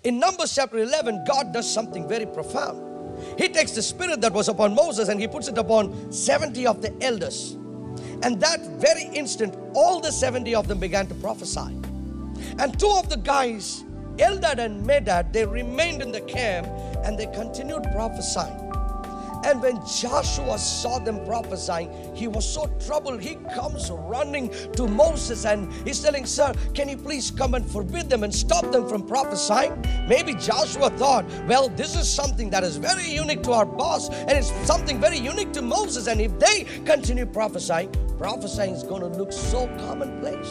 In Numbers chapter 11, God does something very profound. He takes the spirit that was upon Moses and He puts it upon 70 of the elders. And that very instant, all the 70 of them began to prophesy. And two of the guys, Eldad and Medad, they remained in the camp and they continued prophesying. And when Joshua saw them prophesying, he was so troubled. He comes running to Moses and he's telling, "Sir, can you please come and forbid them and stop them from prophesying?" Maybe Joshua thought, well, this is something that is very unique to our boss and it's something very unique to Moses. And if they continue prophesying is going to look so commonplace.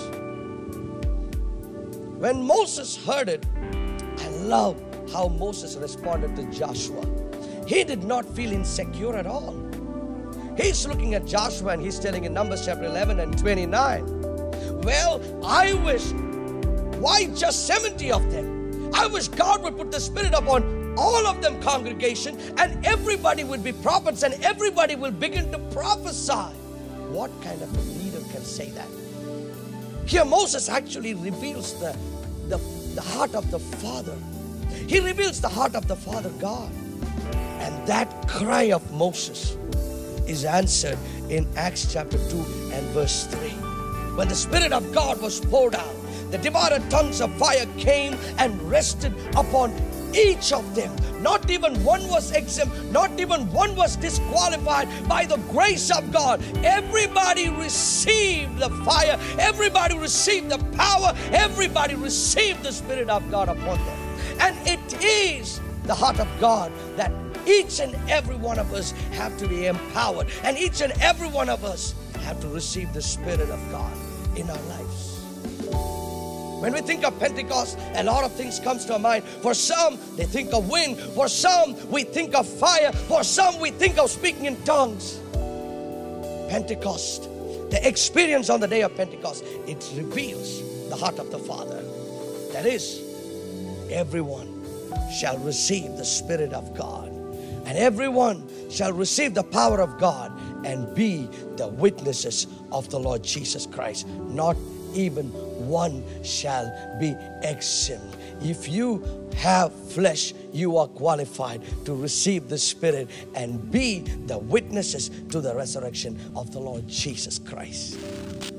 When Moses heard it, I love how Moses responded to Joshua. He did not feel insecure at all. He's looking at Joshua and he's telling in Numbers chapter 11 and 29, well, I wish, why just 70 of them? I wish God would put the Spirit upon all of them, congregation, and everybody would be prophets and everybody will begin to prophesy. What kind of a leader can say that? Here Moses actually reveals the heart of the Father. He reveals the heart of the Father God. And that cry of Moses is answered in Acts chapter 2 and verse 3. When the Spirit of God was poured out, the divided tongues of fire came and rested upon each of them. Not even one was exempt, not even one was disqualified by the grace of God. Everybody received the fire, everybody received the power, everybody received the Spirit of God upon them. And it is the heart of God that each and every one of us have to be empowered, and each and every one of us have to receive the Spirit of God in our lives. When we think of Pentecost, a lot of things comes to our mind. For some, they think of wind. For some, we think of fire. For some, we think of speaking in tongues. Pentecost, the experience on the day of Pentecost, it reveals the heart of the Father. That is, everyone shall receive the Spirit of God, and everyone shall receive the power of God and be the witnesses of the Lord Jesus Christ. Not even one shall be exempt. If you have flesh, you are qualified to receive the Spirit and be the witnesses to the resurrection of the Lord Jesus Christ.